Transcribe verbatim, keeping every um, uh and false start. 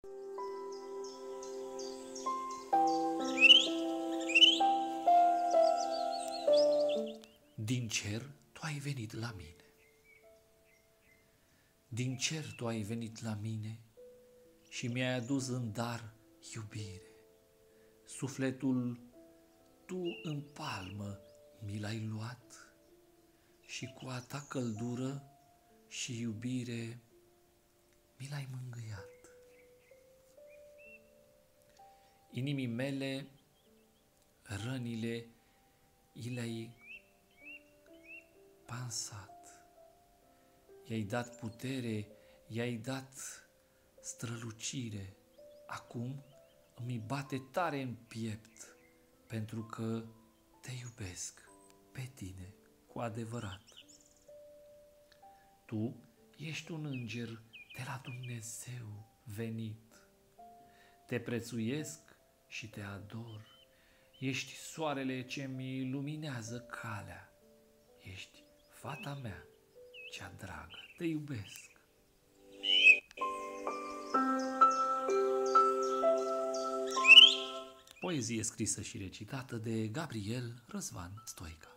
Din cer tu ai venit la mine. Din cer tu ai venit la mine și mi-ai adus în dar iubire. Sufletul tu în palmă mi l-ai luat și cu a ta căldură și iubire mi l-ai mângâiat. Inimii mele rănile i le-ai pansat, i-ai dat putere, i-ai dat strălucire. Acum îmi bate tare în piept, pentru că te iubesc pe tine cu adevărat. Tu ești un înger de la Dumnezeu venit. Te prețuiesc și te ador. Ești soarele ce mi luminează calea. Ești fata mea cea dragă. Te iubesc. Poezie scrisă și recitată de Gabriel Răzvan Stoica.